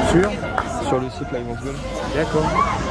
Sur le site Live on Zone. D'accord.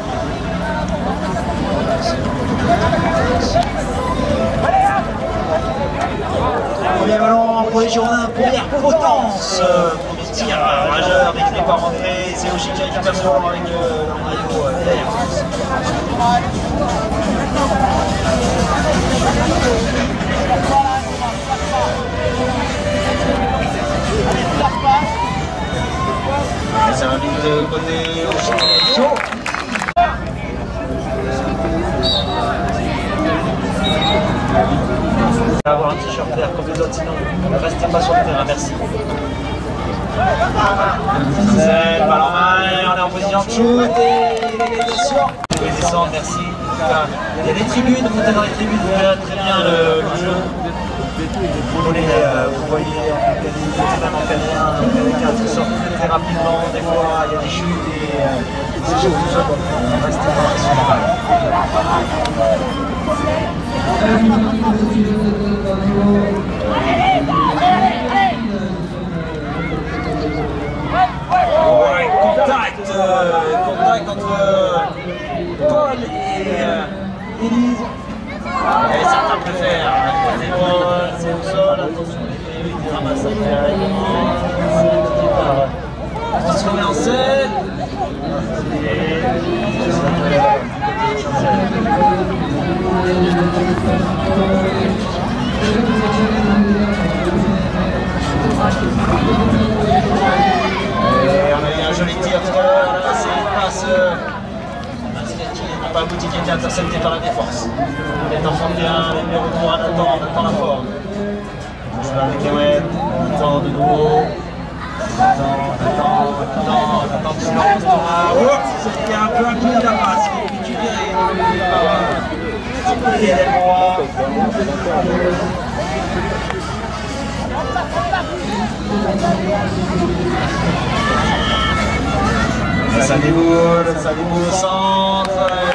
Premier ballon pour les Girondins, première potence. Premier tir majeur, mais qui n'est pas rentré. C'est Oshika qui passe devant avec le maillot derrière. Ça va vite côté Oshika. Avoir un t-shirt vert comme les autres, sinon restez pas sur le terrain, merci. C'est le ballon en main, on est en position de shoot et l'égalisation. Descendre, merci. Il y a des tribunes, vous êtes dans les tribunes, vous voyez très bien le jeu. Vous voyez totalement quelqu'un qui sort très rapidement, des fois il y a des chutes et c'est juste tout ça. Restez pas sur le ballon. Ouais, contact entre Paul et Élise. Et certains préfèrent côté Paul, c'est au sol, attention les ramassages transformé en scène. Et on a eu un joli tir tout à l'heure, là c'est une passe qui n'a pas abouti, qui a été interceptée par la défense. Les enfants bien, les numéros 3, Nathan Lafort. On joue avec Ewen, Nathan de nouveau. Nathan qui se lance dans la... Oups, il y a un peu un coup de la passe, il est récupéré par Lionel Moy. Ça déboule au centre.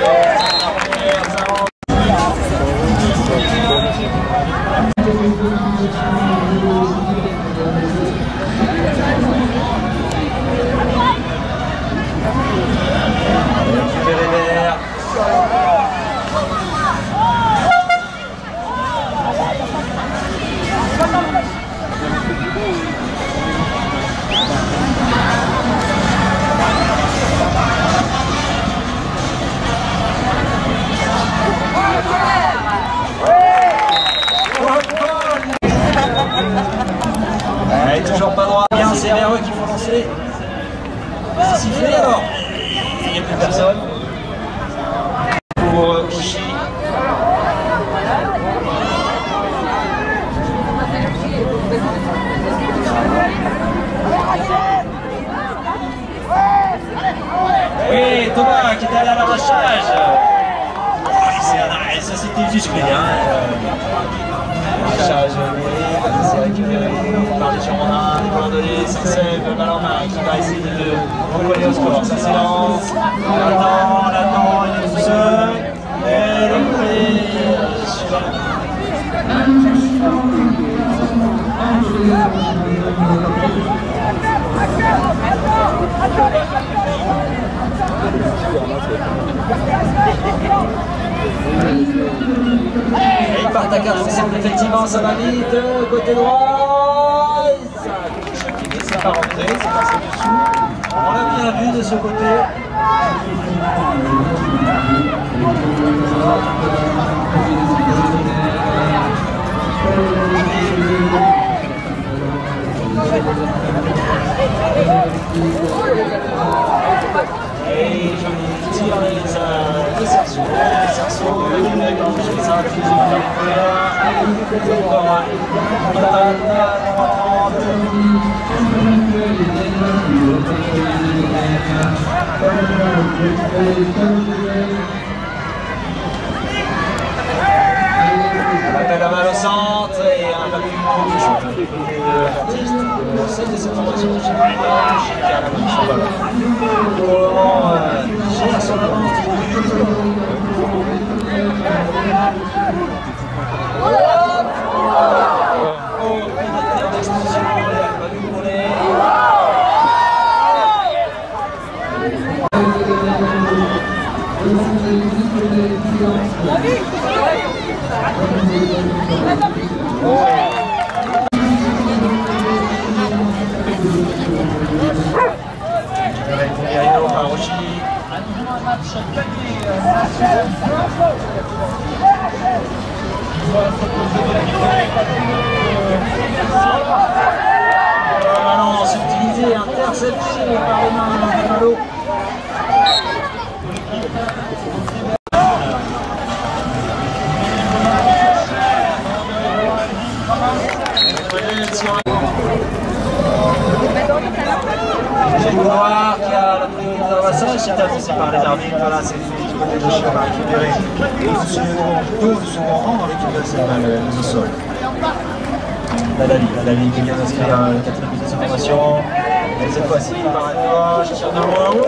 Toujours pas droit. Bien, c'est vers eux qu'il faut lancer. C'est sifflé alors. Il n'y a plus personne. Pour Oshi. Oui, Thomas qui est allé à l'arrachage. Ça c'était juste bien. L'arrachage, c'est récupéré par les Girondins, les ballons donnés, Saint-Seb, le ballon en main qui va essayer de recoller au score. Ça s'élance. Là-dedans, il est tout seul. Et le prix. Et ils partent à 4 ensemble, effectivement, ça va vite, côté droit, ça touche, c'est pas rentré, c'est passé dessous. On l'a bien vu de ce côté. Et je tire les cerceaux, ça plus on appelle la balle au centre et un peu plus l'artiste de cette formation de chez qui a la main sur le ballon. Pour le moment, gère son avance. Balance utilisé, interception par les mains de Malo. J'ai le noir qui a la priorité dans le passage, c'est annoncé par les arbitres. Voilà, c'est du côté gauche qu'on va récupérer. 12 sont rentrants dans l'équipe de Sénégal, au sol. Ladali qui vient d'inscrire la 4e but de sa formation. Et cette fois-ci, par la gauche, tire de loin.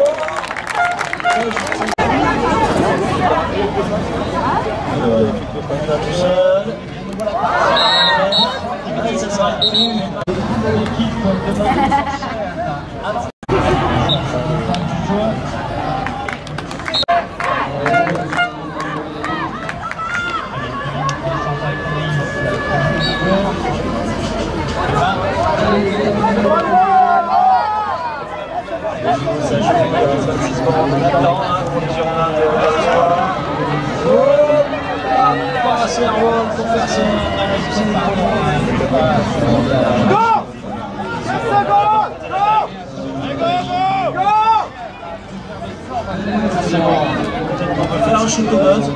Il va tout seul. Et ça sera une fille. Ça joue pour les Girondins de l'espoir. C'est un rôle pour faire son go! 5 secondes! Go! C'est bon. On peut faire un shoot au buzz.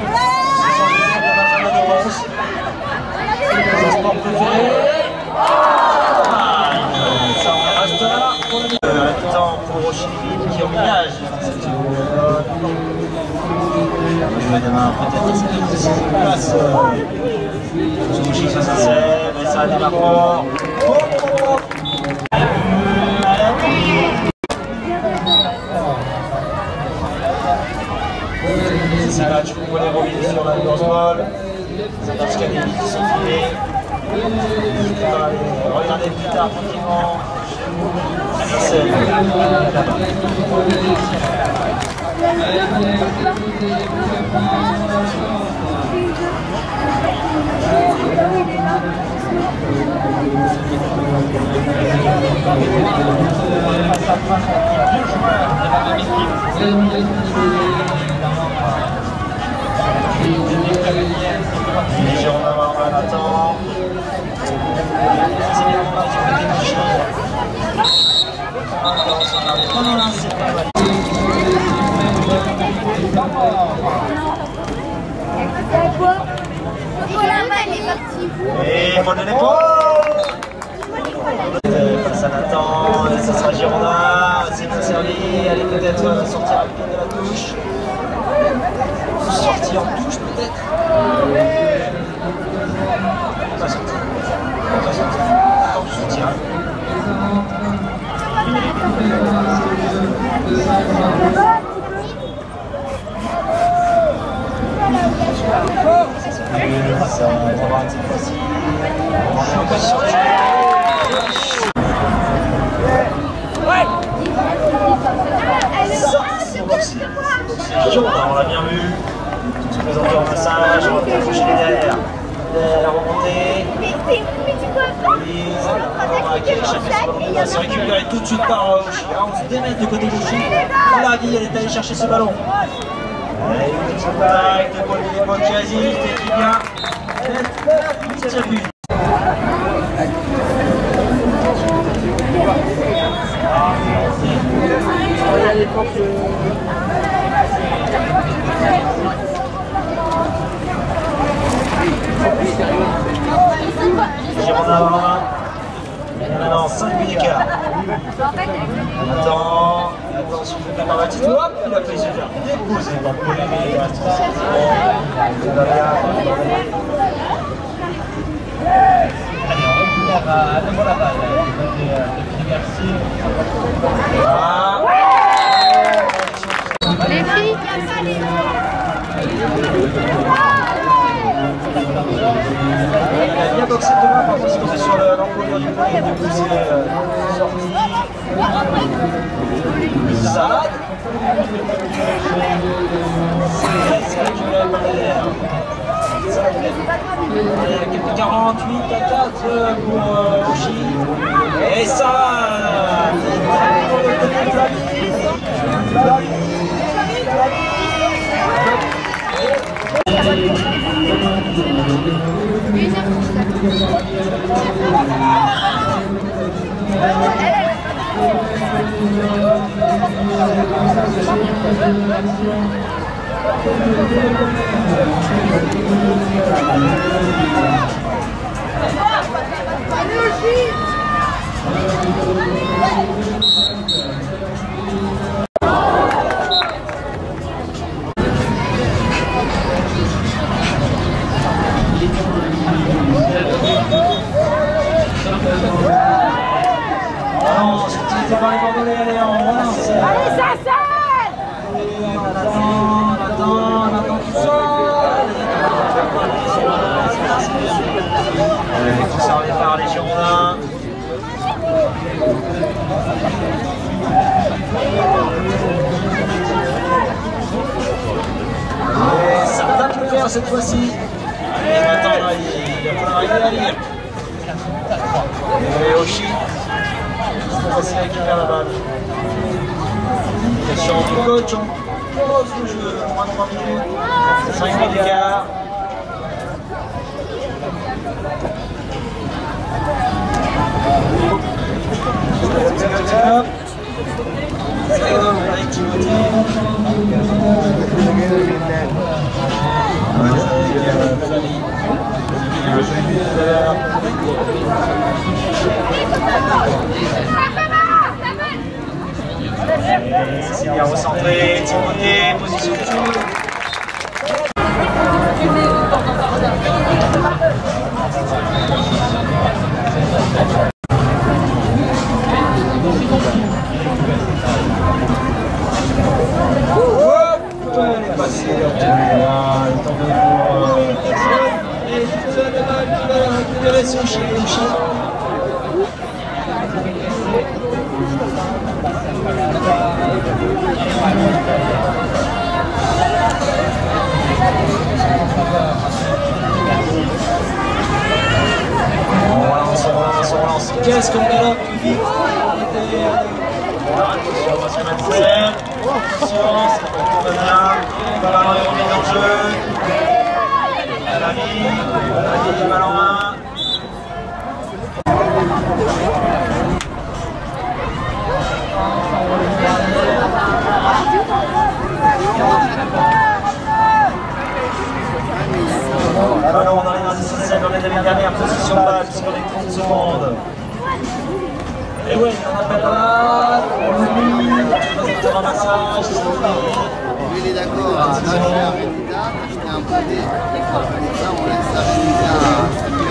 Son sport préféré. Ça en reste là pour le temps pour Chili qui est en village. Je vais démarrer peut-être cette place. Zouchi ça s'assève et ça démarre fort. C'est match pour les remis sur la grosse balle. C'est parce qu'il y a des qui sont filés. Regardez plus tard tranquillement. C'est là-bas. Les Girondins vont attendre. C'est bien qu'on va sur le côté gauche. Non, c'est pas mal. Et bonne l'épaule. Face à Nathan, et ça sera Girondin, c'est bien servi, elle est peut-être sortir à de la touche. Sortie en touche peut-être. Pas sortir. Pas sortir. Attends, je soutiens. Ça va avoir cette fois-ci. On est encore sorti. On l'a bien vu. Se présenter en passage, on va bien toucher les derrière. La remontée. On va aller chercher ce ballon. On va se récupérer tout de suite par Oshi. On se démène du côté d'Oshi. La vie, elle est allée chercher ce ballon. Allez, une petite contact, l'épaule qui résiste et qui vient. C'est le but. Girondins avant 20. Maintenant 5 buts d'écart. Attention, par la petite. Hop, il a fait se faire déposer par Pauline. Devant la balle. Les filles. Il a bien boxé de loin parce que c'est sur l'encolure du poignet de pousser sorti. Salade. C'est récupéré par derrière. Il y a quelques 48 à 4 pour Oshi. Et ça, pour le côté de la vie. Conservé par les Girondins. Et ça va le faire cette fois-ci. Allez, maintenant, là, il va falloir arriver à lire. Et Oshi, c'est facile à récupérer la balle. Question du coach, on pose le jeu, 3 minutes, 5 minutes d'écart. Avec Timothée. C'est bien recentré, Timothée, position de jeu. Qu'est-ce qu'on galope plus vite? Attention, Madsen. Attention, c'est bien. Le ballon est remis dans le jeu. Ballon, ballon 1. Ballon dans les 16 dans les dernières positions de balle sur les 30 secondes. Et ouais, on appelle là, le ramassage, il est d'accord à acheter un résultat, acheter un boulet, et comme ça on laisse ça